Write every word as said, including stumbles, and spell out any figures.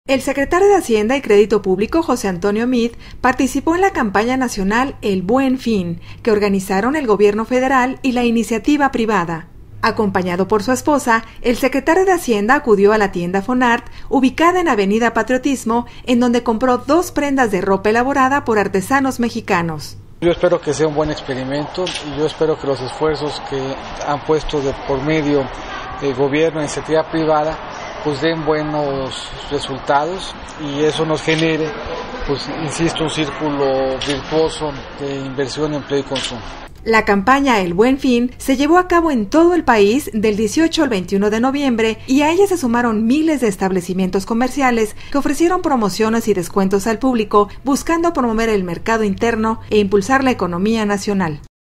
El secretario de Hacienda y Crédito Público, José Antonio Meade, participó en la campaña nacional El Buen Fin, que organizaron el gobierno federal y la iniciativa privada. Acompañado por su esposa, el secretario de Hacienda acudió a la tienda Fonart, ubicada en Avenida Patriotismo, en donde compró dos prendas de ropa elaborada por artesanos mexicanos. Yo espero que sea un buen experimento y yo espero que los esfuerzos que han puesto de por medio el gobierno e iniciativa privada pues den buenos resultados y eso nos genere, pues insisto, un círculo virtuoso de inversión, empleo y consumo. La campaña El Buen Fin se llevó a cabo en todo el país del dieciocho al veintiuno de noviembre y a ella se sumaron miles de establecimientos comerciales que ofrecieron promociones y descuentos al público buscando promover el mercado interno e impulsar la economía nacional.